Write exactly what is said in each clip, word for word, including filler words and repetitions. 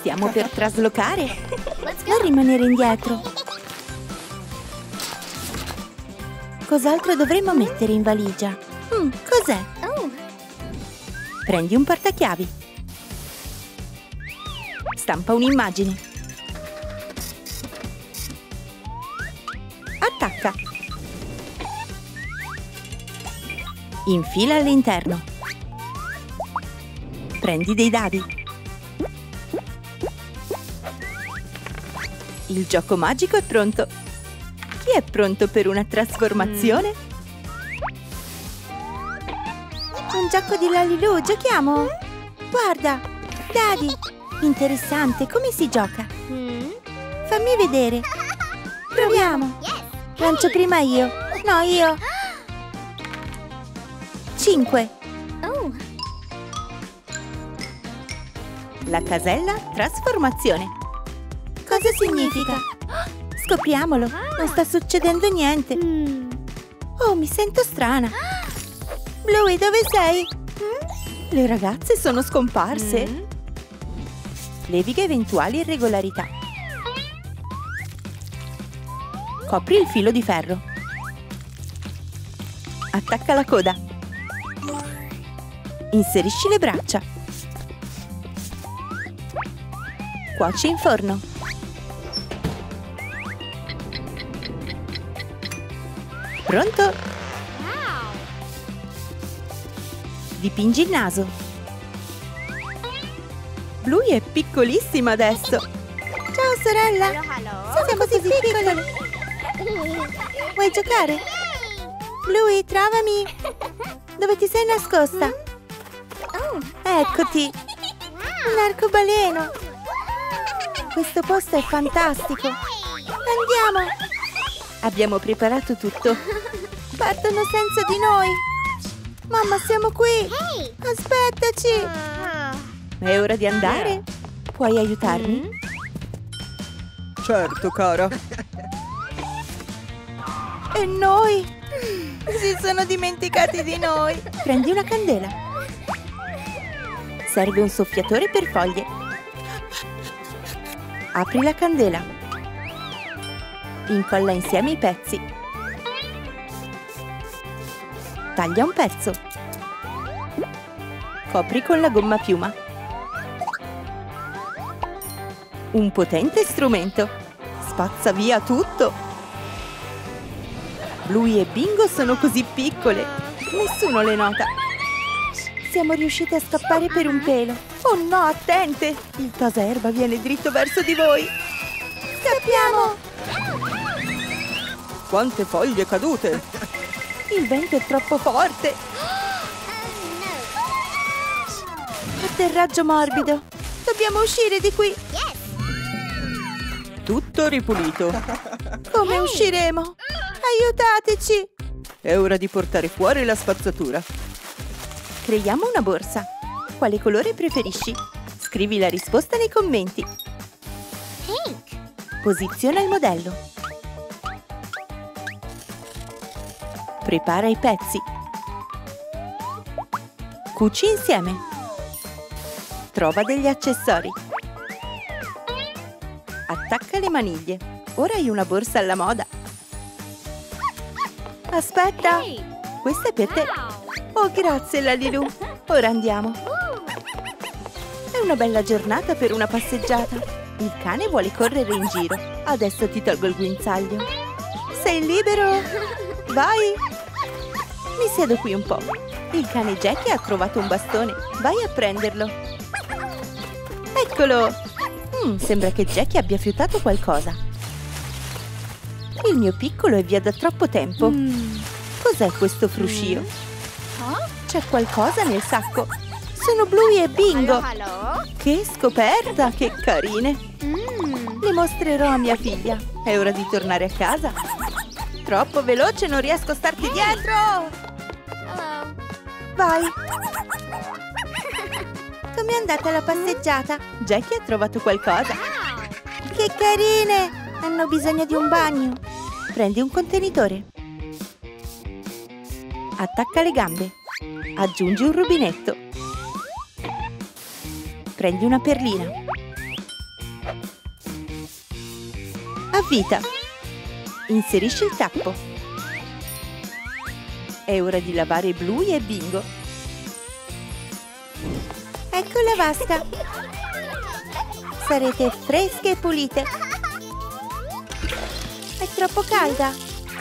Stiamo per traslocare. Non rimanere indietro. Cos'altro dovremmo mettere in valigia? Mm, cos'è? Prendi un portachiavi. Stampa un'immagine. Attacca. Infila all'interno. Prendi dei dadi. Il gioco magico è pronto. Chi è pronto per una trasformazione? Un gioco di Lalilu, giochiamo? Guarda, dadi. Interessante, come si gioca? Fammi vedere. Proviamo. Lancio prima io. No, io. Cinque. La casella trasformazione. Cosa significa? Scopriamolo. Non sta succedendo niente. Oh, mi sento strana. Bluey, dove sei? Le ragazze sono scomparse. Leviga eventuali irregolarità. Copri il filo di ferro. Attacca la coda. Inserisci le braccia. Cuoci in forno. Pronto? Dipingi il naso. Bluey è piccolissima adesso. Ciao sorella. Siamo così piccole. Vuoi giocare? Bluey, trovami. Dove ti sei nascosta? Eccoti. Un arcobaleno. Questo posto è fantastico. Andiamo. Abbiamo preparato tutto. Partono senza di noi. Mamma, siamo qui. Aspettaci. È ora di andare? Puoi aiutarmi? Certo, cara. E noi? Si sono dimenticati di noi. Prendi una candela. Serve un soffiatore per foglie. Apri la candela. Incolla insieme i pezzi. Taglia un pezzo. Copri con la gomma a piuma. Un potente strumento. Spazza via tutto. Bluey e Bingo sono così piccole. Nessuno le nota. Siamo riuscite a scappare per un pelo. Oh no, attente! Il tosaerba viene dritto verso di voi. Scappiamo! Quante foglie cadute! Il vento è troppo forte. Atterraggio morbido. Dobbiamo uscire di qui. Tutto ripulito. Come usciremo? Aiutateci! È ora di portare fuori la spazzatura. Creiamo una borsa. Quale colore preferisci? Scrivi la risposta nei commenti. Posiziona il modello. Prepara i pezzi. Cuci insieme. Trova degli accessori. Attacca le maniglie. Ora hai una borsa alla moda. Aspetta! Questa è per te. Oh, grazie, Lalilu. Ora andiamo. È una bella giornata per una passeggiata. Il cane vuole correre in giro. Adesso ti tolgo il guinzaglio. Sei libero? Vai! Mi siedo qui un po'. Il cane Jackie ha trovato un bastone. Vai a prenderlo. Eccolo! Mm, sembra che Jackie abbia fiutato qualcosa. Il mio piccolo è via da troppo tempo. Mm. Cos'è questo fruscio? C'è qualcosa nel sacco. Sono Bluey e Bingo. Hello, hello. Che scoperta, che carine. Mm. Le mostrerò a mia figlia. È ora di tornare a casa. Troppo veloce, non riesco a starti dietro. Hello. Vai. Com'è andata la passeggiata? Jackie ha trovato qualcosa. Che carine! Hanno bisogno di un bagno. Prendi un contenitore. Attacca le gambe. Aggiungi un rubinetto. Prendi una perlina. Avvita. Inserisci il tappo. È ora di lavare Bluey e Bingo. Ecco la vasca. Sarete fresche e pulite. È troppo calda.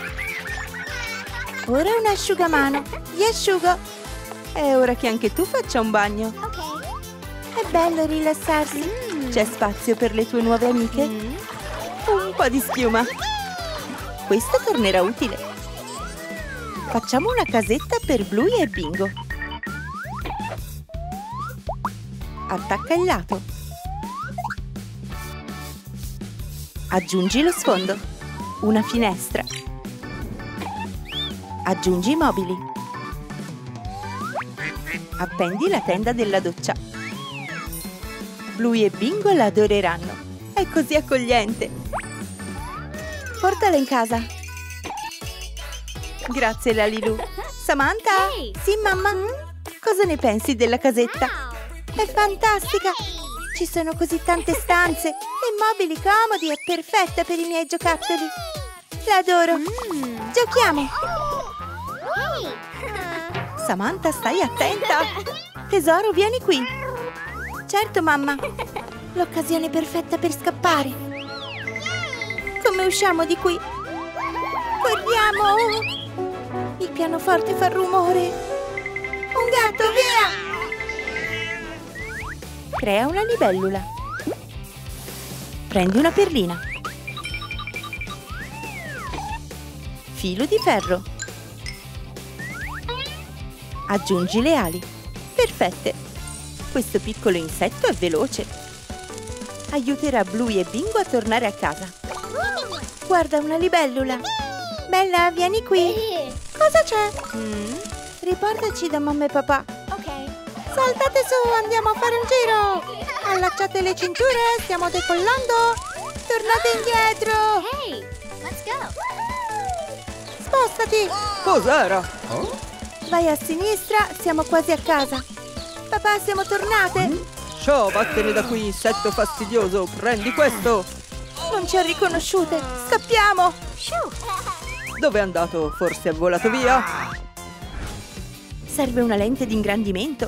Ora un asciugamano. Vi asciugo. È ora che anche tu faccia un bagno. È bello rilassarsi. C'è spazio per le tue nuove amiche? Un po' di schiuma. Questo tornerà utile. Facciamo una casetta per Bluey e Bingo. Attacca il lato. Aggiungi lo sfondo. Una finestra. Aggiungi i mobili. Appendi la tenda della doccia. Bluey e Bingo la adoreranno. È così accogliente. Portala in casa. Grazie, Lalilu. Samantha? Ehi. Sì, mamma? Cosa ne pensi della casetta? È fantastica! Ci sono così tante stanze e mobili comodi e perfetta per i miei giocattoli. L'adoro! Mm. Giochiamo! Hey. Samantha, stai attenta! Tesoro, vieni qui! Certo, mamma! L'occasione perfetta per scappare! Come usciamo di qui? Corriamo! Il pianoforte fa rumore! Un gatto, via! Crea una libellula. Prendi una perlina. Filo di ferro. Aggiungi le ali. Perfette. Questo piccolo insetto è veloce. Aiuterà Bluey e Bingo a tornare a casa. Guarda, una libellula. Bella, vieni qui. Cosa c'è? Mm? Riportaci da mamma e papà. Ok. Saltate su, andiamo a fare un giro! Allacciate le cinture, stiamo decollando! Tornate indietro! Hey, let's go. Spostati! Cos'era? Vai a sinistra, siamo quasi a casa! Papà, siamo tornate! Ciao, vattene da qui, insetto fastidioso! Prendi questo! Non ci ha riconosciute! Scappiamo! Dove è andato? Forse è volato via? Serve una lente di ingrandimento!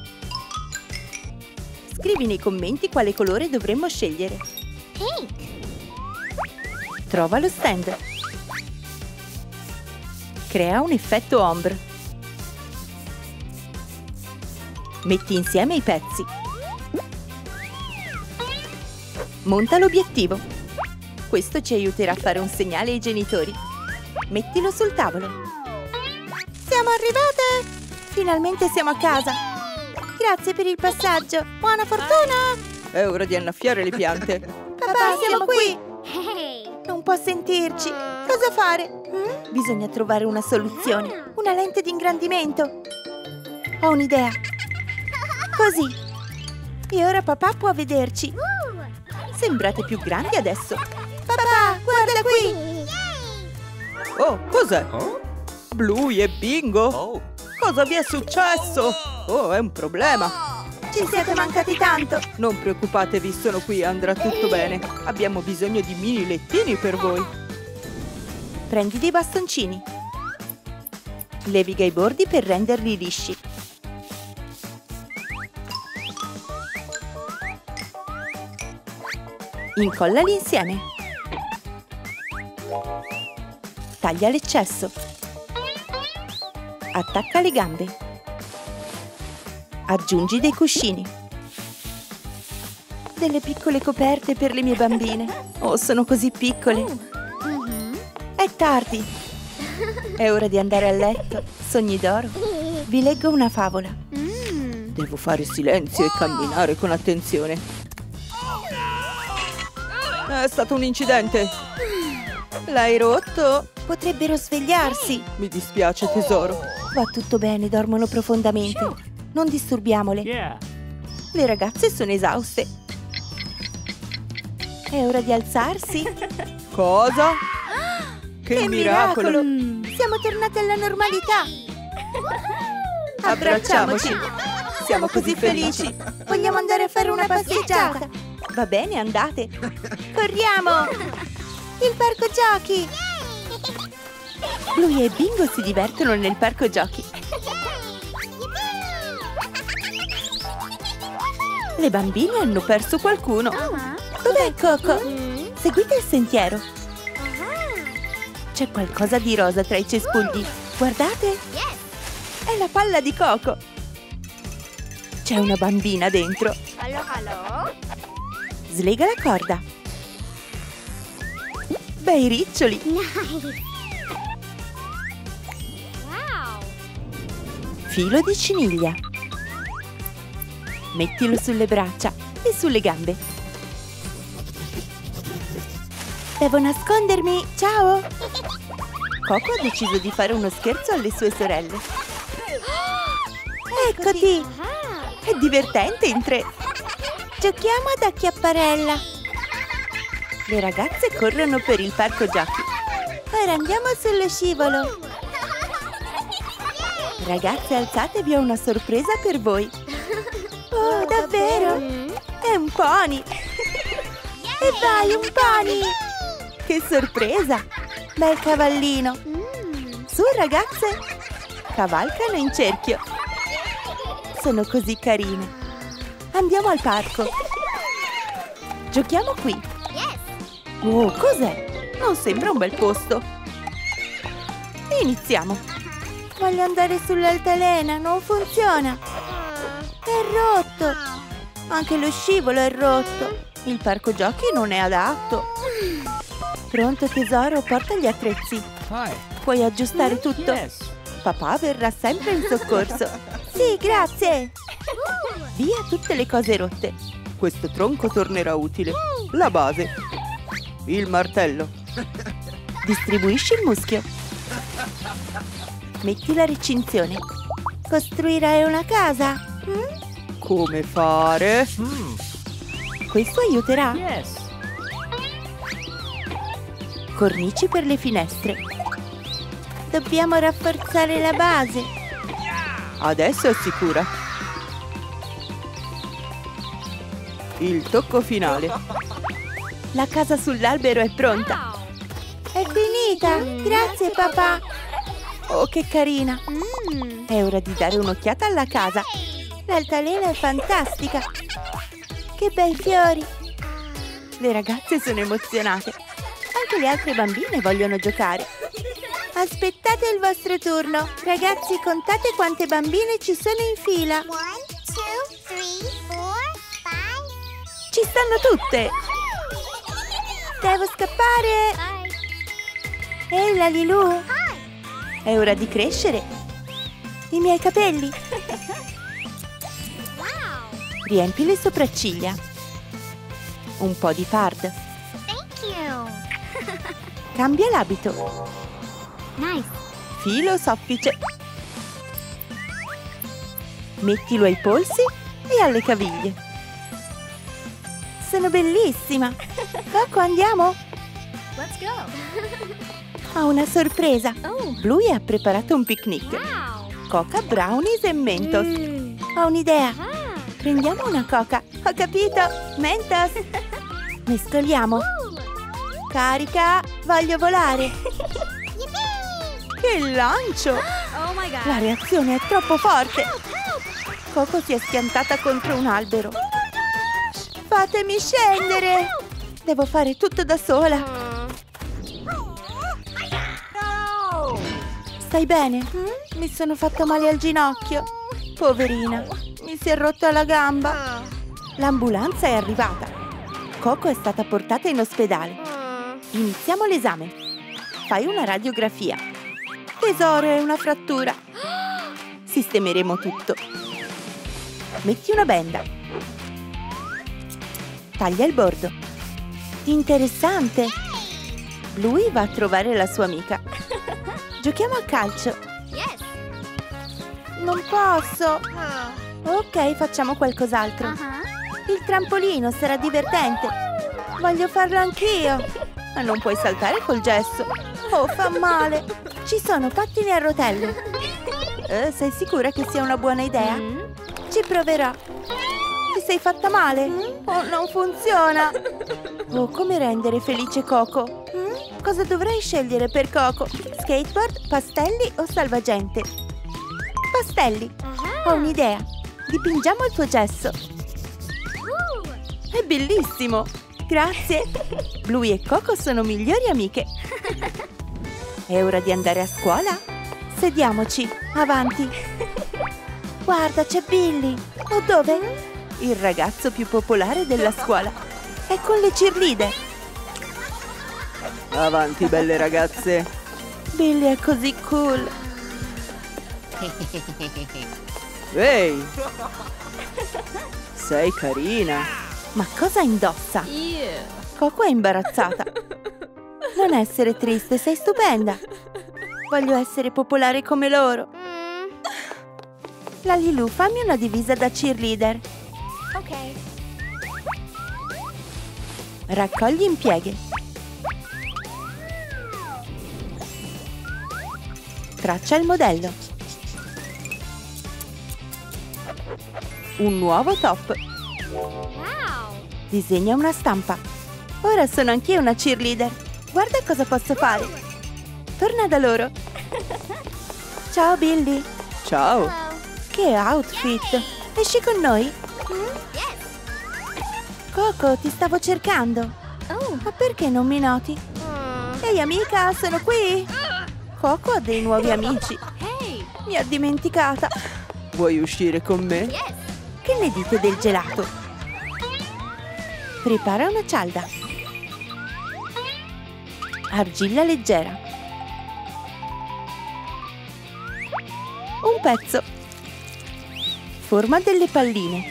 Scrivi nei commenti quale colore dovremmo scegliere. Pink. Trova lo stand. Crea un effetto ombre. Metti insieme i pezzi. Monta l'obiettivo. Questo ci aiuterà a fare un segnale ai genitori. Mettilo sul tavolo. Siamo arrivate! Finalmente siamo a casa! Grazie per il passaggio! Buona fortuna! È ora di annaffiare le piante. Papà, siamo qui! Hey. Non può sentirci! Cosa fare? Mm? Bisogna trovare una soluzione. Una lente di ingrandimento. Ho un'idea. Così. E ora papà può vederci. Sembrate più grandi adesso. Papà, guarda qui! Oh, cos'è? Bluey e Bingo? Oh. Cosa vi è successo? Oh, è un problema. Ci siete mancati tanto. Non preoccupatevi, sono qui, andrà tutto bene. Abbiamo bisogno di mini lettini per voi. Prendi dei bastoncini. Leviga i bordi per renderli lisci. Incollali insieme. Taglia l'eccesso. Attacca le gambe. Aggiungi dei cuscini. Delle piccole coperte per le mie bambine. Oh, sono così piccole. Mhm. È tardi. È ora di andare a letto. Sogni d'oro. Vi leggo una favola. Mm. Devo fare silenzio e camminare con attenzione. È stato un incidente. L'hai rotto? Potrebbero svegliarsi. Mi dispiace, tesoro. Va tutto bene, dormono profondamente. Non disturbiamole. Yeah. Le ragazze sono esauste. È ora di alzarsi. Cosa? Che, miracolo! Siamo tornate alla normalità. Abbracciamoci. Siamo così felici. Vogliamo andare a fare una passeggiata. Va bene, andate. Corriamo. Il parco giochi! Bluey e Bingo si divertono nel parco giochi. Le bambine hanno perso qualcuno. Dov'è Coco? Seguite il sentiero. C'è qualcosa di rosa tra i cespugli. Guardate! È la palla di Coco. C'è una bambina dentro. Hello, hello. Slega la corda. Bei riccioli. Nice. Wow. Filo di ciniglia. Mettilo sulle braccia e sulle gambe. Devo nascondermi. Ciao! Coco ha deciso di fare uno scherzo alle sue sorelle. Eccoti! È divertente in tre. Giochiamo ad acchiapparella. Le ragazze corrono per il parco giochi. Ora andiamo sullo scivolo. Ragazze, alzatevi, ho una sorpresa per voi. Oh, davvero? È un pony! E vai, un pony! Che sorpresa! Bel cavallino! Su, ragazze! Cavalcano in cerchio! Sono così carine! Andiamo al parco! Giochiamo qui! Oh, cos'è? Non sembra un bel posto! Iniziamo! Voglio andare sull'altalena, non funziona! È rotto! Anche lo scivolo è rotto! Il parco giochi non è adatto! Pronto tesoro, porta gli attrezzi! Puoi aggiustare tutto? Papà verrà sempre in soccorso! Sì, grazie! Via tutte le cose rotte! Questo tronco tornerà utile. La base. Il martello. Distribuisci il muschio. Metti la recinzione. Costruirai una casa? Come fare? Questo aiuterà. Cornici per le finestre. Dobbiamo rafforzare la base. Adesso è sicura. Il tocco finale. La casa sull'albero è pronta. È finita. Grazie papà. Oh, che carina. È ora di dare un'occhiata alla casa. L'altalena è fantastica. Che bei fiori. Le ragazze sono emozionate. Anche le altre bambine vogliono giocare. Aspettate il vostro turno. Ragazzi, contate quante bambine ci sono in fila. One, two, three, four, five. Ci stanno tutte. Devo scappare. Ehi, Lalilu. È ora di crescere. I miei capelli. Riempi le sopracciglia. Un po' di pard. Thank you. Cambia l'abito. Nice. Filo soffice. Mettilo ai polsi e alle caviglie. Sono bellissima. Coco, andiamo? Let's go. Ho una sorpresa. Oh. Bluey ha preparato un picnic. Wow. Coca, brownies e Mentos. Mm. Ho un'idea. Ah. Prendiamo una coca. Ho capito. Mentos. Mescoliamo. Carica. Voglio volare. Che lancio! Oh my god. La reazione è troppo forte. Coco si è schiantata contro un albero. Fatemi scendere. Devo fare tutto da sola. Stai bene? Mi sono fatta male al ginocchio. Poverina, mi si è rotta la gamba. L'ambulanza è arrivata. Coco è stata portata in ospedale. Iniziamo l'esame. Fai una radiografia. Tesoro, è una frattura. Sistemeremo tutto. Metti una benda. Taglia il bordo. Interessante. Bluey va a trovare la sua amica. Giochiamo a calcio. Yes. Non posso. Ok, facciamo qualcos'altro. Uh-huh. Il trampolino sarà divertente. Voglio farlo anch'io. Ma non puoi saltare col gesso. Oh, fa male. Ci sono pattini a rotelle. Eh, sei sicura che sia una buona idea? Mm. Ci proverò. Ti sei fatta male? Oh, non funziona. Oh, come rendere felice Coco? cosa dovrei scegliere per Coco? Skateboard, pastelli o salvagente? Pastelli! Ho un'idea! Dipingiamo il tuo gesso! È bellissimo! Grazie! Bluey e Coco sono migliori amiche! È ora di andare a scuola? Sediamoci! Avanti! Guarda, c'è Billy! O dove? Il ragazzo più popolare della scuola! È con le cheerleader! Avanti, belle ragazze! Billy è così cool! Ehi! Sei carina! Ma cosa indossa? Coco è imbarazzata! Non essere triste, sei stupenda! Voglio essere popolare come loro! Lalilu, fammi una divisa da cheerleader! Ok. Raccogli in pieghe! Traccia il modello! Un nuovo top! Wow. Disegna una stampa! Ora sono anch'io una cheerleader! Guarda cosa posso fare! Torna da loro! Ciao Billy! Ciao! Hello. Che outfit! Esci con noi? Yes. Coco, ti stavo cercando! Oh. Ma perché non mi noti? Mm. Ehi amica, sono qui! Coco ha dei nuovi amici! Hey. Mi ha dimenticata! Vuoi uscire con me? Yes. Che ne dite del gelato? Prepara una cialda. Argilla leggera. Un pezzo. Forma delle palline.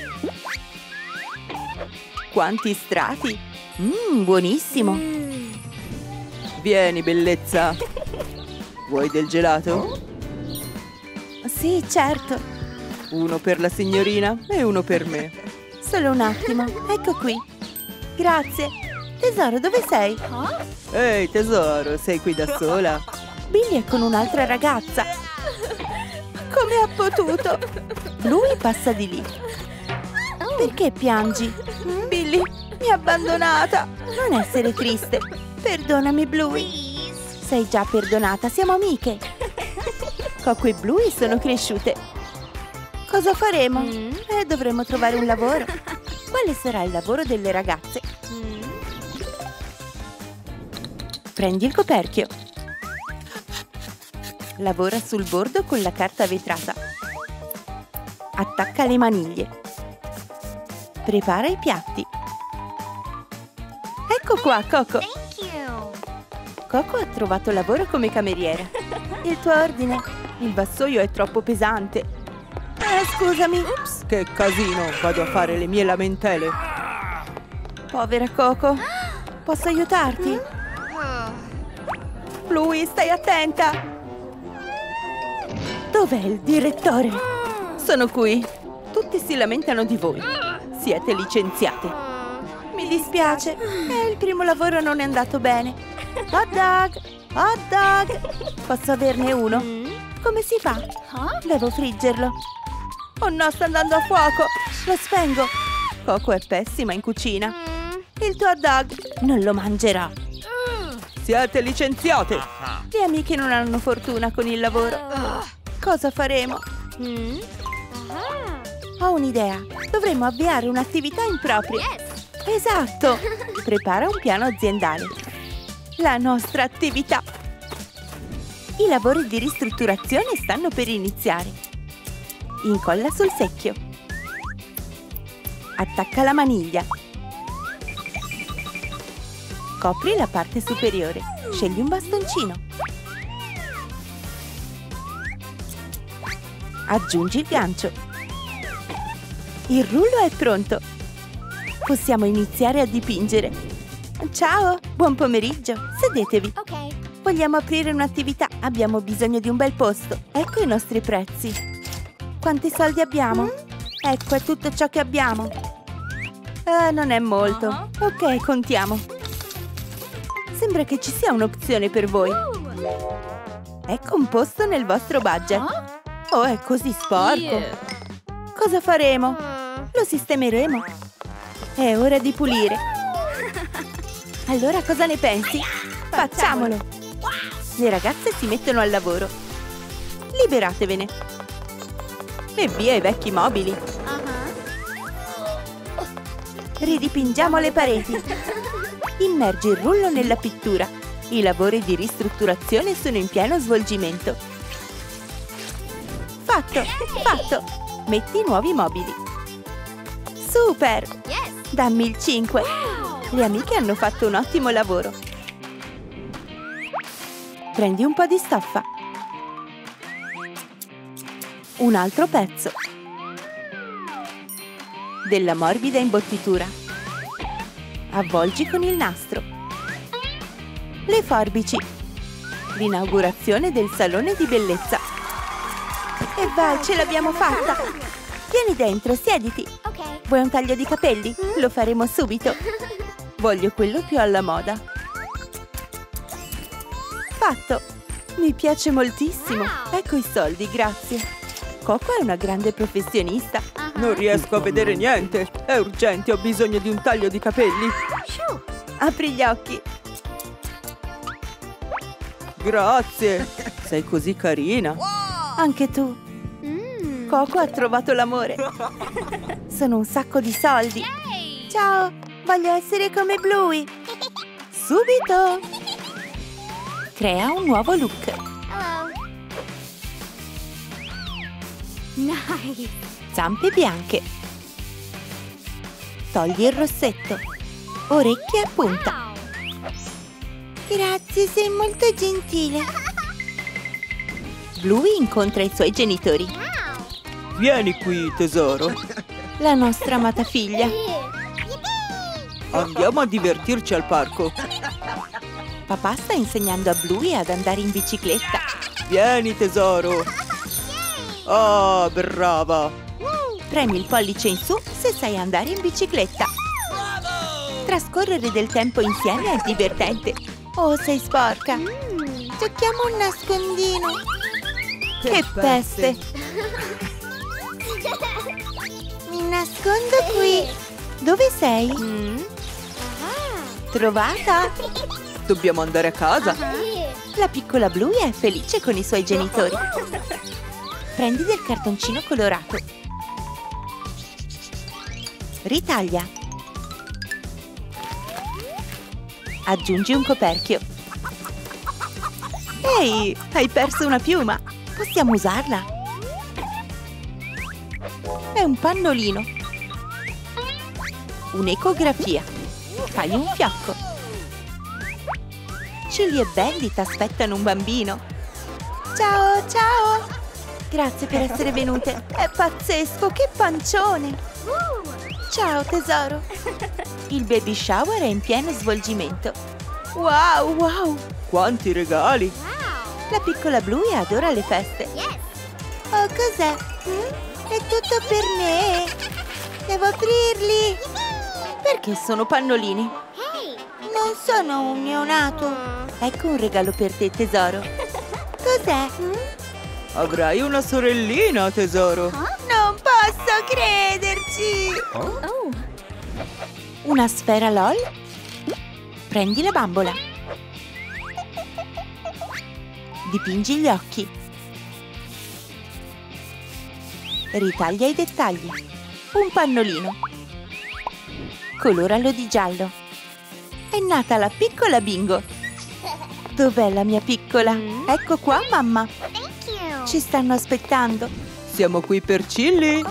Quanti strati! Mmm, buonissimo! Mm. Vieni, bellezza! Vuoi del gelato? Sì, certo. Uno per la signorina e uno per me. Solo un attimo. Ecco qui. Grazie. Tesoro, dove sei? Huh? Ehi, tesoro, sei qui da sola? Billy è con un'altra ragazza. Come ha potuto? Lui passa di lì. Perché piangi? Billy, mi ha abbandonata. Non essere triste. Perdonami, Bluey. Please. Sei già perdonata, siamo amiche. Coco e Bluey sono cresciute. Cosa faremo? Mm. Eh, dovremo trovare un lavoro. Quale sarà il lavoro delle ragazze? Mm. Prendi il coperchio. Lavora sul bordo con la carta vetrata. Attacca le maniglie. Prepara i piatti. Ecco qua, Coco. Thank you. Coco ha trovato lavoro come cameriera. Il tuo ordine? Il vassoio è troppo pesante. Eh, scusami. Ups, che casino! Vado a fare le mie lamentele. Povera Coco. Posso aiutarti? Bluey, stai attenta! Dov'è il direttore? Sono qui. Tutti si lamentano di voi. Siete licenziate. Mi dispiace. Eh, il primo lavoro non è andato bene. Hot dog! Hot dog! Posso averne uno? Mm. Come si fa? Huh? Devo friggerlo. Oh no, sta andando a fuoco! Lo spengo! Coco è pessima in cucina. Mm. Il tuo hot dog non lo mangerà. Siete licenziate! Le amiche non hanno fortuna con il lavoro. Cosa faremo? Mm. Ah. Ho un'idea. Dovremmo avviare un'attività in proprio. Yes. Esatto! Prepara un piano aziendale. La nostra attività. I lavori di ristrutturazione stanno per iniziare. Incolla sul secchio. Attacca la maniglia. Copri la parte superiore. Scegli un bastoncino. Aggiungi il gancio. Il rullo è pronto. Possiamo iniziare a dipingere. Ciao, buon pomeriggio. Sedetevi. Ok. Vogliamo aprire un'attività. Abbiamo bisogno di un bel posto. Ecco i nostri prezzi. Quanti soldi abbiamo? Ecco, è tutto ciò che abbiamo. Eh, non è molto. Uh-huh. Ok, contiamo. Sembra che ci sia un'opzione per voi. Ecco un posto nel vostro budget. Huh? Oh, è così sporco. Yeah. Cosa faremo? Mm. Lo sistemeremo. È ora di pulire. Allora cosa ne pensi? Facciamolo! Le ragazze si mettono al lavoro. Liberatevene. E via i vecchi mobili. Ridipingiamo le pareti. Immergi il rullo nella pittura. I lavori di ristrutturazione sono in pieno svolgimento. Fatto! Fatto! Metti i nuovi mobili. Super! Dammi il cinque. Le amiche hanno fatto un ottimo lavoro. Prendi un po' di stoffa. Un altro pezzo. Della morbida imbottitura. Avvolgi con il nastro. Le forbici. L'inaugurazione del salone di bellezza. E vai, ce l'abbiamo fatta! Vieni dentro, siediti. Vuoi un taglio di capelli? Lo faremo subito. Voglio quello più alla moda. Fatto! Mi piace moltissimo. Ecco i soldi, grazie. Coco è una grande professionista. Non riesco a vedere niente. È urgente, ho bisogno di un taglio di capelli. Apri gli occhi. Grazie. Sei così carina. Anche tu. Coco ha trovato l'amore. Sono un sacco di soldi. Ciao, voglio essere come Bluey. Subito. Crea un nuovo look. Nice. Zampe bianche. Togli il rossetto. Orecchie a punta. Grazie, sei molto gentile. Bluey incontra i suoi genitori. Vieni qui, tesoro. La nostra amata figlia. Andiamo a divertirci al parco. Papà sta insegnando a Bluey ad andare in bicicletta. Vieni, tesoro. Ah, brava. Premi il pollice in su se sai andare in bicicletta. Trascorrere del tempo insieme è divertente. Oh, sei sporca. Giochiamo un nascondino. Che peste. Mi nascondo qui. Dove sei? Trovata? Dobbiamo andare a casa. La piccola Bluey è felice con i suoi genitori. Prendi del cartoncino colorato. Ritaglia. Aggiungi un coperchio. Ehi, hai perso una piuma. Possiamo usarla? È un pannolino. Un'ecografia. Fai un fiocco. Julie e Bendy ti aspettano un bambino. Ciao, ciao. Grazie per essere venute. È pazzesco, che pancione. Ciao, tesoro. Il baby shower è in pieno svolgimento. Wow, wow. Quanti regali. La piccola Bluey adora le feste. Oh, cos'è? È tutto per me. Devo aprirli. Perché sono pannolini? Non sono un neonato. Ecco un regalo per te, tesoro. Cos'è? Avrai una sorellina, tesoro. Non posso crederci. Una sfera LOL. Prendi la bambola. Dipingi gli occhi. Ritaglia i dettagli. Un pannolino. Coloralo di giallo. È nata la piccola Bingo. Dov'è la mia piccola? Ecco qua, mamma. Ci stanno aspettando. Siamo qui per Chilli.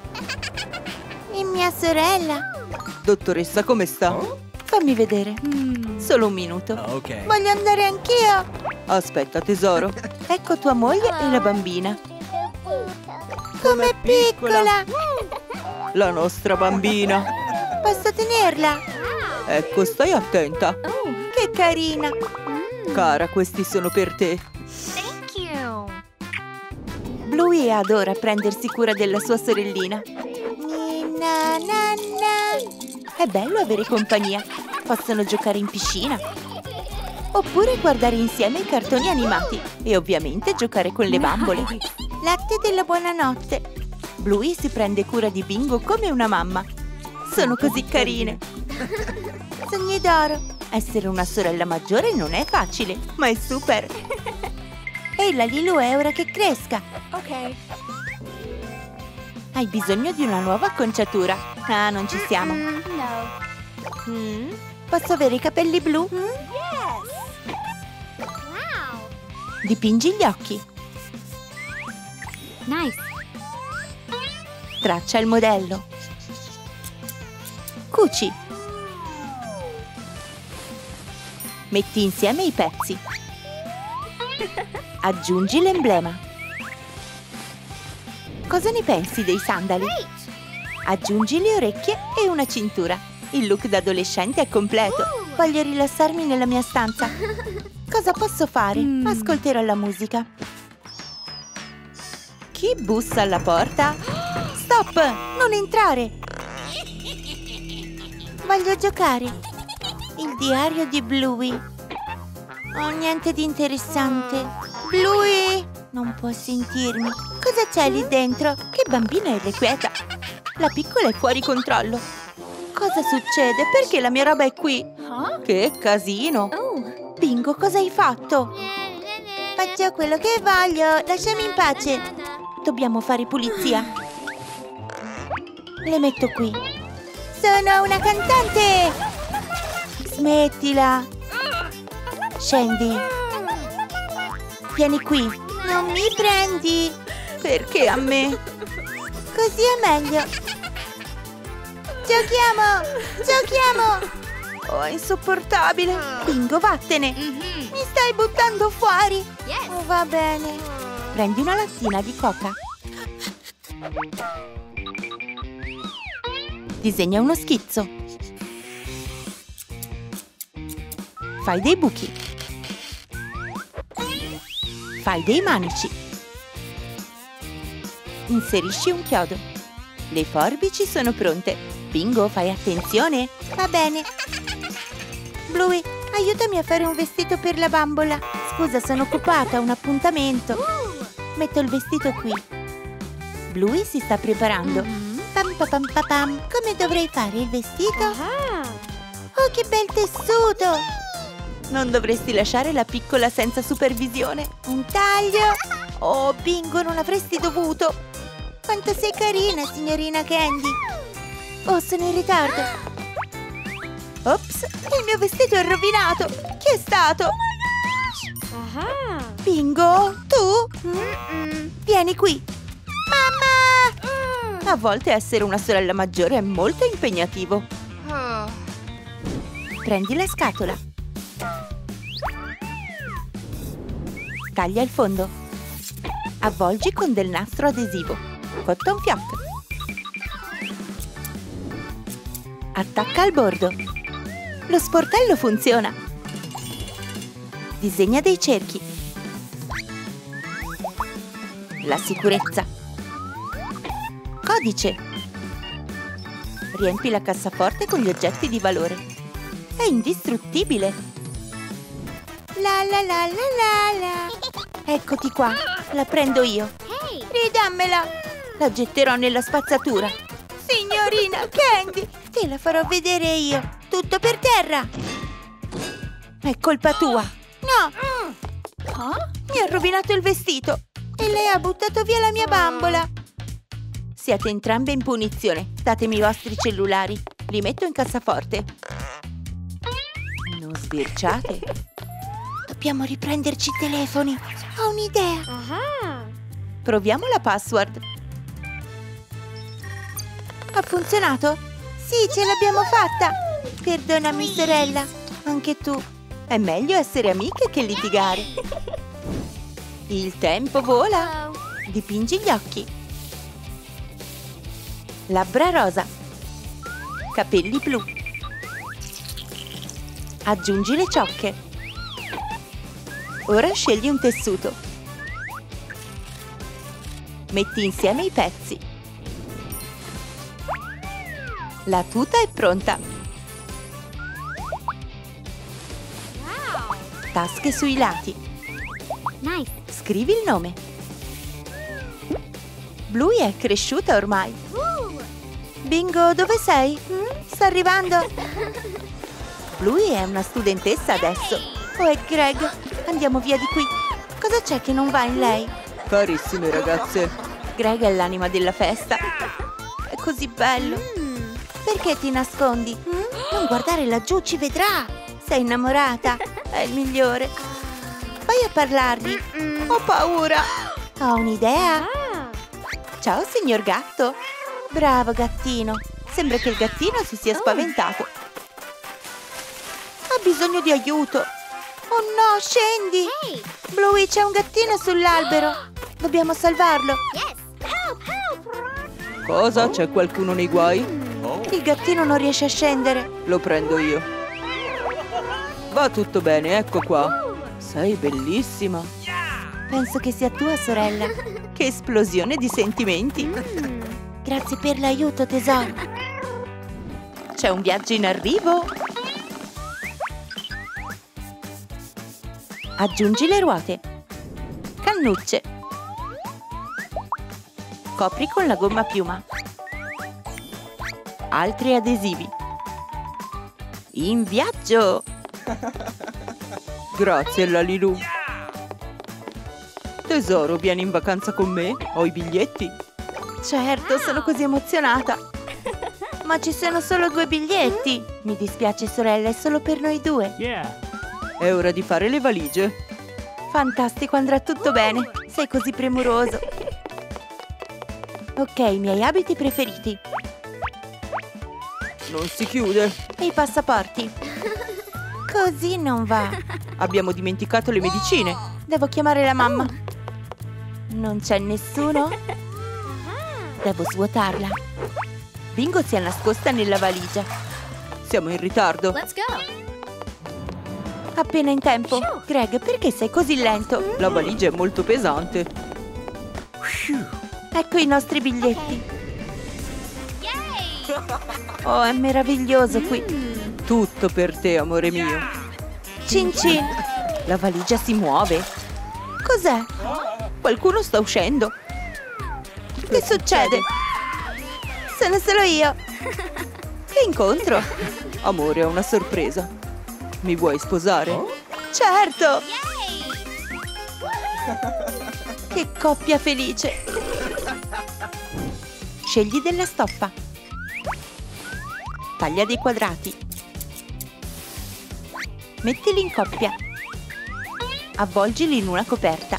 E mia sorella? Dottoressa, come sta? Fammi vedere. Solo un minuto. Ok. Voglio andare anch'io. Aspetta, tesoro. Ecco tua moglie e la bambina. Com'è piccola! La nostra bambina. Posso tenerla? Ecco, stai attenta. Che carina! Cara, questi sono per te. Thank you. Bluey adora prendersi cura della sua sorellina. Ninna, nanna. È bello avere compagnia. Possono giocare in piscina. Oppure guardare insieme i cartoni animati. E ovviamente giocare con le bambole. Latte della buonanotte. Bluey si prende cura di Bingo come una mamma. Sono così carine. Sogni d'oro. Essere una sorella maggiore non è facile, ma è super! Ehi, la Lilu, è ora che cresca! Ok. Hai bisogno di una nuova acconciatura. Ah, non ci siamo. Mm, no. Mm, Posso avere i capelli blu? Yes. Wow. Dipingi gli occhi. Nice. Traccia il modello. Cuci. Metti insieme i pezzi. Aggiungi l'emblema. Cosa ne pensi dei sandali? Aggiungi le orecchie e una cintura. Il look da adolescente è completo. Voglio rilassarmi nella mia stanza. Cosa posso fare? Ascolterò la musica. Chi bussa alla porta? Stop! Non entrare! Voglio giocare. Il diario di Bluey. Oh, niente di interessante. Bluey! Non può sentirmi. Cosa c'è lì dentro? Che bambina irrequieta! La piccola è fuori controllo. Cosa succede? Perché la mia roba è qui? Che casino! Oh. Bingo, cosa hai fatto? Faccio quello che voglio. Lasciami in pace. Dobbiamo fare pulizia. Le metto qui. Sono una cantante! Smettila! Scendi. Vieni qui. Non mi prendi. Perché a me? Così è meglio. Giochiamo! Giochiamo! Oh, è insopportabile. Bingo, vattene. Mi stai buttando fuori. Oh, va bene. Prendi una lattina di coca. Disegna uno schizzo. Fai dei buchi. Fai dei manici. Inserisci un chiodo. Le forbici sono pronte. Bingo, fai attenzione. Va bene. Bluey, aiutami a fare un vestito per la bambola. Scusa, sono occupata, ho un appuntamento. Metto il vestito qui. Bluey si sta preparando. Pam pa pam pa pam. Come dovrei fare il vestito? Oh, che bel tessuto! Non dovresti lasciare la piccola senza supervisione. Un taglio. Oh, Bingo, non avresti dovuto. Quanto sei carina, signorina Candy. Oh, sono in ritardo. Ops, il mio vestito è rovinato. Chi è stato? Bingo, tu? Vieni qui. Mamma! A volte essere una sorella maggiore è molto impegnativo. Prendi la scatola. Taglia il fondo. Avvolgi con del nastro adesivo. Cotton fioc. Attacca al bordo. Lo sportello funziona. Disegna dei cerchi. La sicurezza. Codice. Riempi la cassaforte con gli oggetti di valore. È indistruttibile. La la la la la la. Eccoti qua, la prendo io. Ridammela. La getterò nella spazzatura. Signorina Candy, te la farò vedere io. Tutto per terra. È colpa tua. No. Mi ha rovinato il vestito. E lei ha buttato via la mia bambola. Siete entrambe in punizione. Datemi i vostri cellulari. Li metto in cassaforte. Non sbirciate. Dobbiamo riprenderci i telefoni. Ho un'idea. Proviamo la password. Ha funzionato? Sì, ce l'abbiamo fatta. Perdonami, sorella. Anche tu. È meglio essere amiche che litigare. Il tempo vola. Dipingi gli occhi. Labbra rosa. Capelli blu. Aggiungi le ciocche. Ora scegli un tessuto. Metti insieme i pezzi. La tuta è pronta. Tasche sui lati. Nice. Scrivi il nome. Bluey è cresciuta ormai. Bingo, dove sei? Sto arrivando. Lui è una studentessa adesso. Oh, è Greg. Andiamo via di qui. Cosa c'è che non va in lei? Carissime ragazze. Greg è l'anima della festa. È così bello. Perché ti nascondi? Non guardare laggiù, ci vedrà. Sei innamorata. È il migliore. Vai a parlargli. Ho paura. Ho un'idea. Ciao, signor gatto. Bravo, gattino. Sembra che il gattino si sia spaventato. Ha bisogno di aiuto. Oh no, scendi. Bluey, c'è un gattino sull'albero. Dobbiamo salvarlo. Cosa? C'è qualcuno nei guai? Il gattino non riesce a scendere. Lo prendo io. Va tutto bene, ecco qua. Sei bellissima. Penso che sia tua sorella. Che esplosione di sentimenti. Grazie per l'aiuto, tesoro. C'è un viaggio in arrivo. Aggiungi le ruote. Cannucce. Copri con la gomma a piuma. Altri adesivi. In viaggio! Grazie, Lalilu. Tesoro, vieni in vacanza con me? Ho i biglietti? Certo, sono così emozionata. Ma ci sono solo due biglietti. Mi dispiace, sorella, è solo per noi due. È ora di fare le valigie. Fantastico, andrà tutto bene. Sei così premuroso. Ok, i miei abiti preferiti. Non si chiude. E i passaporti. Così non va. Abbiamo dimenticato le medicine. Devo chiamare la mamma. Non c'è nessuno? Devo svuotarla. Bingo si è nascosta nella valigia. Siamo in ritardo. Appena in tempo. Greg, perché sei così lento? La valigia è molto pesante. Ecco i nostri biglietti. Oh, è meraviglioso qui. Tutto per te, amore mio. Cin cin. La valigia si muove. Cos'è? Qualcuno sta uscendo. Che succede? Sono solo io. Che incontro. Amore, ho una sorpresa. Mi vuoi sposare? Certo. Che coppia felice. Scegli della stoffa. Taglia dei quadrati. Mettili in coppia. Avvolgili in una coperta.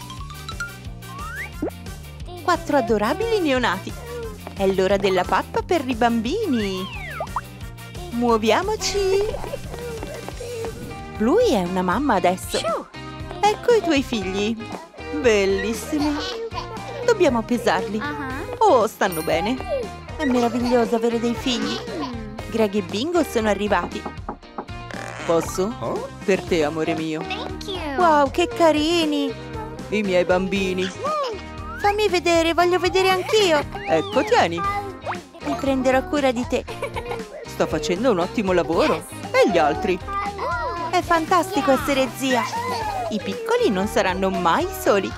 Quattro adorabili neonati. È l'ora della pappa per i bambini. Muoviamoci. Bluey è una mamma adesso. Ecco i tuoi figli. Bellissimi. Dobbiamo pesarli. Oh, stanno bene. È meraviglioso avere dei figli. Greg e Bingo sono arrivati. Posso? Per te, amore mio. Wow, che carini. I miei bambini. Fammi vedere, voglio vedere anch'io. Ecco, tieni. Mi prenderò cura di te. Sta facendo un ottimo lavoro. E gli altri? È fantastico essere zia. I piccoli non saranno mai soli.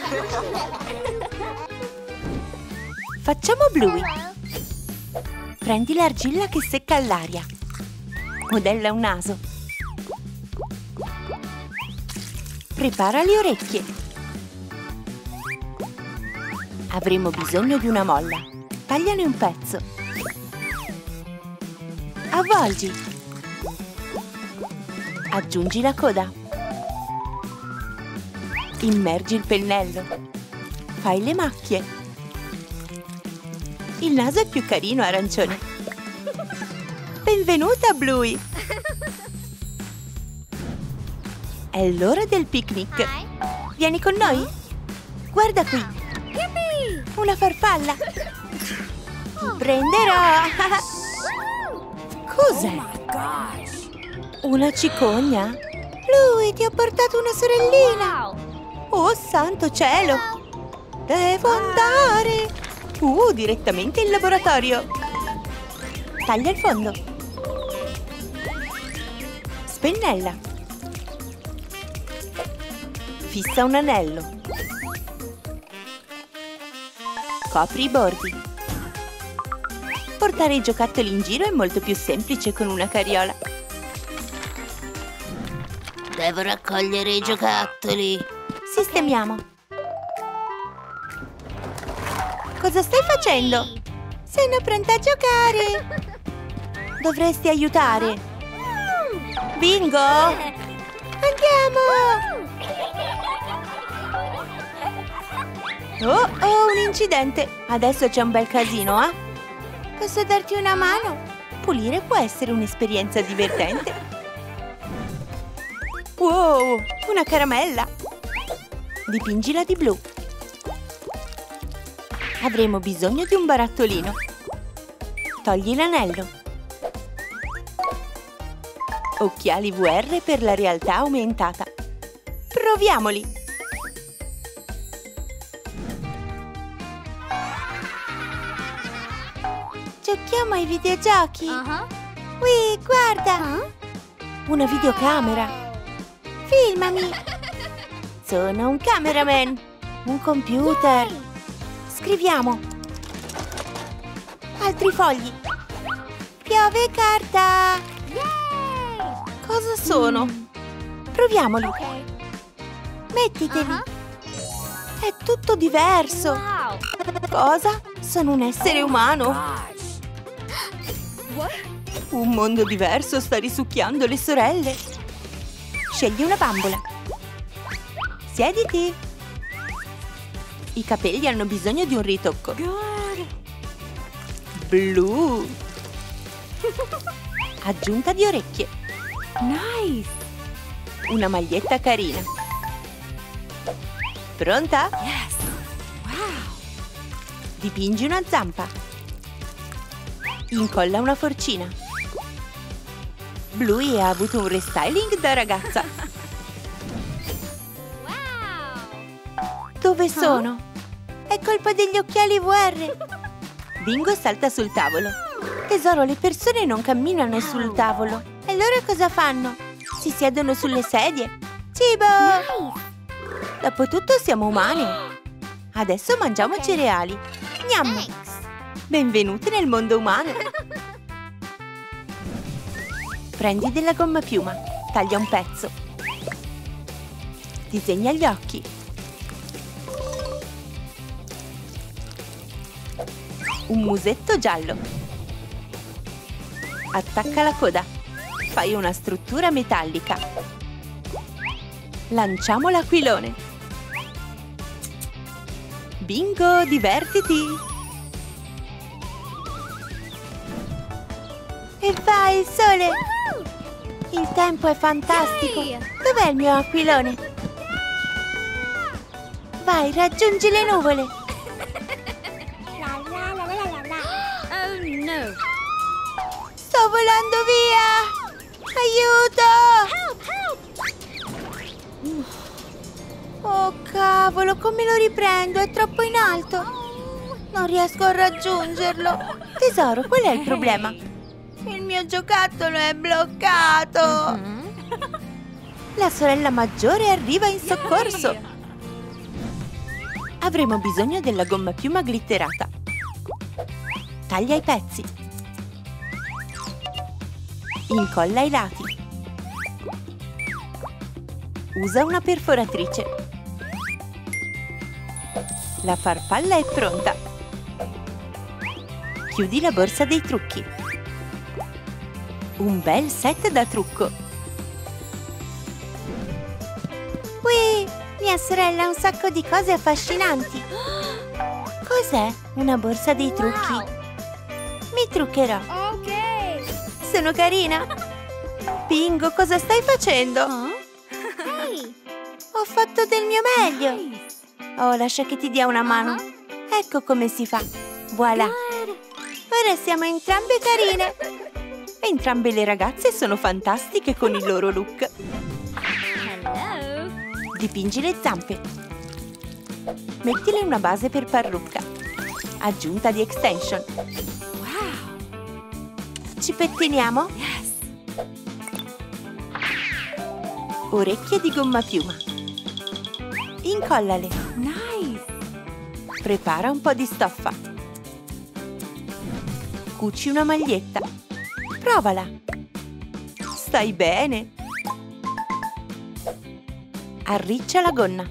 Facciamo Bluey. Prendi l'argilla che secca all'aria. Modella un naso. Prepara le orecchie. Avremo bisogno di una molla. Tagliane un pezzo. Avvolgi. Aggiungi la coda. Immergi il pennello. Fai le macchie. Il naso è più carino arancione. Benvenuta, Bluey! È l'ora del picnic. Vieni con noi? Guarda qui. Una farfalla. Ti prenderò. Cos'è? Una cicogna? Bluey, ti ho portato una sorellina. Oh, santo cielo. Devo andare. Uh, direttamente in laboratorio. Taglia il fondo. Spennella. Fissa un anello. Copri i bordi. Portare i giocattoli in giro è molto più semplice con una carriola. Devo raccogliere i giocattoli. Sistemiamo. Cosa stai facendo? Sono pronta a giocare. Dovresti aiutare. Bingo! Andiamo! Oh, oh, un incidente. Adesso c'è un bel casino, eh? Posso darti una mano? Pulire può essere un'esperienza divertente. Wow, una caramella. Dipingila di blu. Avremo bisogno di un barattolino. Togli l'anello. Occhiali V R per la realtà aumentata. Proviamoli! Giochiamo ai videogiochi. Uh-huh. Ui, guarda! Una videocamera. Filmami! Sono un cameraman. Un computer. Scriviamo. Altri fogli. Piove carta. Cosa sono? Proviamoli. Okay. Mettiteli. Uh-huh. È tutto diverso. Wow. Cosa? Sono un essere umano. What? Un mondo diverso sta risucchiando le sorelle. Scegli una bambola. Siediti. I capelli hanno bisogno di un ritocco. Good. Blu. Aggiunta di orecchie. Nice. Una maglietta carina. Pronta? Yes. Wow. Dipingi una zampa. Incolla una forcina. Bluey ha avuto un restyling da ragazza. Wow. Dove sono? È colpa degli occhiali V R. Bingo salta sul tavolo. Tesoro, le persone non camminano sul tavolo. E allora cosa fanno? Si siedono sulle sedie. Cibo! Nice. Dopotutto siamo umani. Adesso mangiamo cereali. Gnam! Thanks. Benvenuti nel mondo umano. Prendi della gomma piuma. Taglia un pezzo. Disegna gli occhi. Un musetto giallo. Attacca la coda. Fai una struttura metallica. Lanciamo l'aquilone. Bingo, divertiti! E vai, il sole! Il tempo è fantastico! Yay! Dov'è il mio aquilone? Vai, raggiungi le nuvole! La la la la la la. Oh no. Sto volando via! Aiuto! Help, help. Oh cavolo, come lo riprendo? È troppo in alto! Non riesco a raggiungerlo! Tesoro, qual è il problema? Il mio giocattolo è bloccato! La sorella maggiore arriva in soccorso! Avremo bisogno della gomma piuma glitterata. Taglia i pezzi. Incolla i lati. Usa una perforatrice. La farfalla è pronta. Chiudi la borsa dei trucchi. Un bel set da trucco. Ui, mia sorella ha un sacco di cose affascinanti. Cos'è? Una borsa dei trucchi? Wow. Mi truccherò. Ok. Sono carina. Bingo, cosa stai facendo? Hey. Ho fatto del mio meglio. Oh, lascia che ti dia una mano. Ecco come si fa. Voilà. Good. Ora siamo entrambe carine. Entrambe le ragazze sono fantastiche con il loro look. Hello. Dipingi le zampe. Mettile una base per parrucca. Aggiunta di extension. Wow. Ci pettiniamo? Yes. Orecchie di gomma piuma. Incollale. Nice. Prepara un po' di stoffa. Cuci una maglietta. Provala. Stai bene. Arriccia la gonna.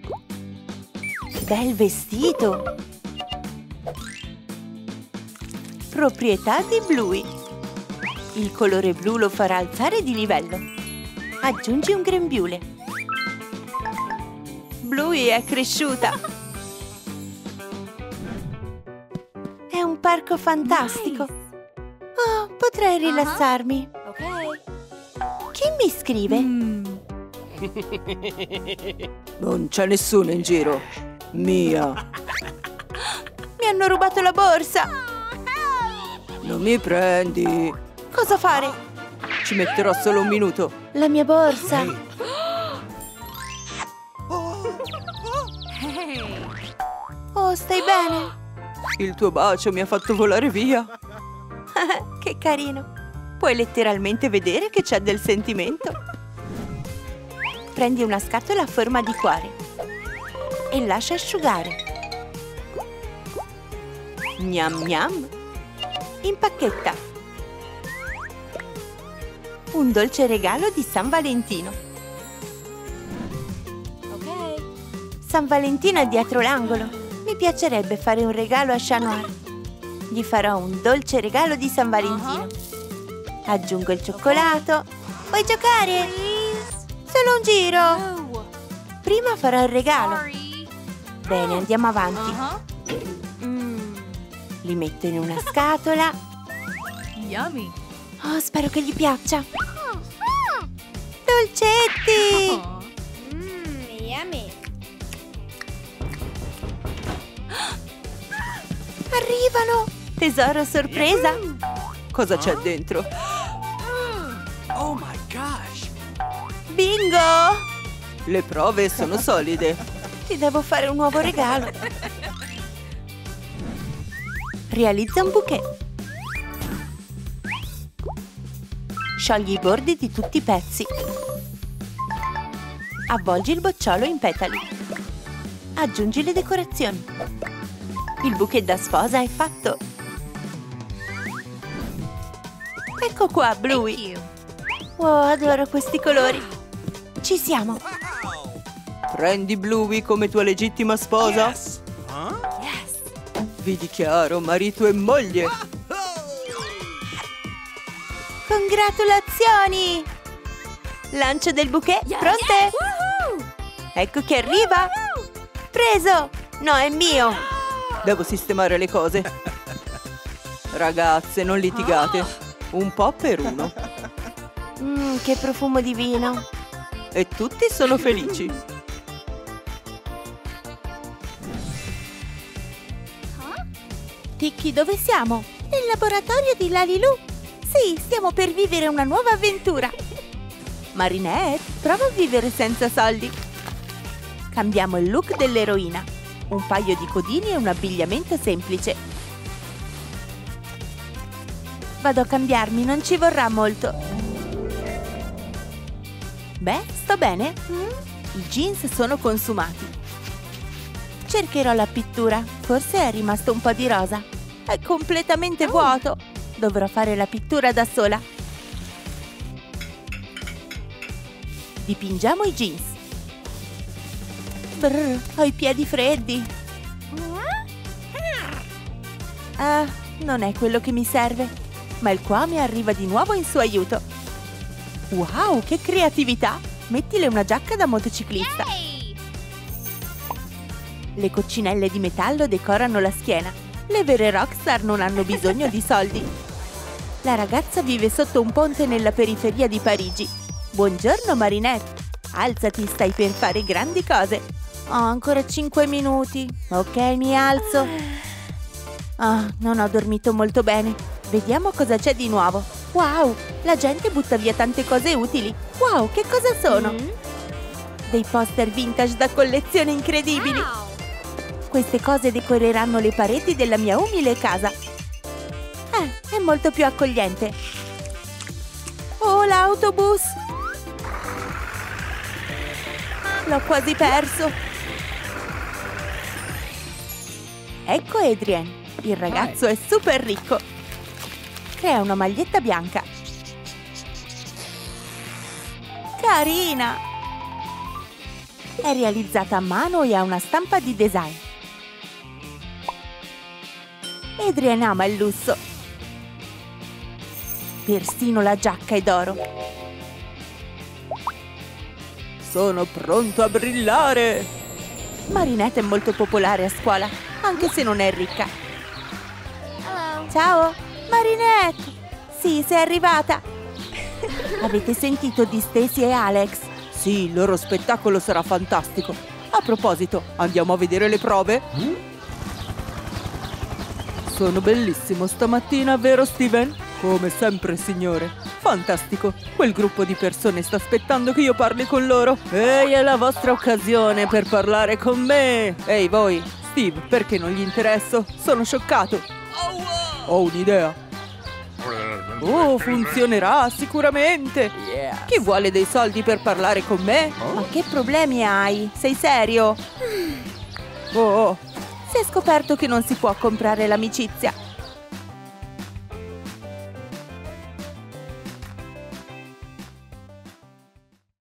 Bel vestito! Proprietà di Bluey. Il colore blu lo farà alzare di livello. Aggiungi un grembiule. Bluey è cresciuta! È un parco fantastico! Oh, potrei rilassarmi! Chi mi scrive? Mm. Non c'è nessuno in giro. Mia. Mi hanno rubato la borsa! Non mi prendi. Cosa fare? Ci metterò solo un minuto. La mia borsa! Oh, stai bene? Il tuo bacio mi ha fatto volare via. Che carino! Puoi letteralmente vedere che c'è del sentimento. Prendi una scatola a forma di cuore e lascia asciugare. Gnam gnam. Impacchetta. Un dolce regalo di San Valentino. Ok. San Valentino è dietro l'angolo. Mi piacerebbe fare un regalo a Chat Noir. Gli farò un dolce regalo di San Valentino. Aggiungo il cioccolato. Vuoi giocare? Solo un giro. Oh. Prima farò il regalo. Sorry. Bene, andiamo avanti. Uh-huh. Mm. Li metto in una scatola. Yummy. Oh, spero che gli piaccia. Dolcetti! Mmm, yummy. Arrivano! Tesoro sorpresa! Cosa c'è dentro? Oh my gosh! Bingo! Le prove sono solide. Ti devo fare un nuovo regalo. Realizza un bouquet. Sciogli i bordi di tutti i pezzi. Avvolgi il bocciolo in petali. Aggiungi le decorazioni. Il bouquet da sposa è fatto. Ecco qua, Bluey. Wow, adoro questi colori. Ci siamo. Prendi Bluey come tua legittima sposa? Yes! Huh? Yes. Vi dichiaro marito e moglie. Congratulazioni! Lancio del bouquet, pronte? Woohoo! Ecco che arriva! Preso! No, è mio! Devo sistemare le cose. Ragazze, non litigate. Un po' per uno. Mmm, che profumo di vino! E tutti sono felici. Tiki, dove siamo? Nel laboratorio di Lalilu! Sì, stiamo per vivere una nuova avventura! Marinette, prova a vivere senza soldi! Cambiamo il look dell'eroina. Un paio di codini e un abbigliamento semplice. Vado a cambiarmi, non ci vorrà molto. Beh, sto bene? I jeans sono consumati. Cercherò la pittura. Forse è rimasto un po' di rosa. È completamente vuoto. Dovrò fare la pittura da sola. Dipingiamo i jeans. Brr, ho i piedi freddi. Ah, non è quello che mi serve. Ma il Kwame arriva di nuovo in suo aiuto. Wow, che creatività! Mettile una giacca da motociclista. Yay! Le coccinelle di metallo decorano la schiena. Le vere rockstar non hanno bisogno di soldi. La ragazza vive sotto un ponte nella periferia di Parigi. Buongiorno Marinette. Alzati, stai per fare grandi cose. Ho ancora cinque minuti. Ok, mi alzo. Ah, non ho dormito molto bene. Vediamo cosa c'è di nuovo. Wow, la gente butta via tante cose utili. Wow, che cosa sono? Mm. Dei poster vintage da collezione incredibili. Wow. Queste cose decoreranno le pareti della mia umile casa. Eh, è molto più accogliente. Oh, l'autobus! L'ho quasi perso. Ecco Adrien. Il ragazzo è super ricco. Crea una maglietta bianca. Carina! È realizzata a mano e ha una stampa di design. Adrien ama il lusso. Persino la giacca è d'oro. Sono pronto a brillare! Marinette è molto popolare a scuola, anche se non è ricca. Hello. Ciao, Marinette! Sì, sei arrivata! Avete sentito di Stacy e Alex? Sì, il loro spettacolo sarà fantastico. A proposito, andiamo a vedere le prove? Sono bellissimo stamattina, vero Steven? Come sempre, signore. Fantastico. Quel gruppo di persone sta aspettando che io parli con loro. Ehi, è la vostra occasione per parlare con me. Ehi, voi. Steve, perché non gli interesso? Sono scioccato. Ho un'idea. Oh, funzionerà sicuramente. Chi vuole dei soldi per parlare con me? Ma che problemi hai? Sei serio? Oh, oh. Si è scoperto che non si può comprare l'amicizia.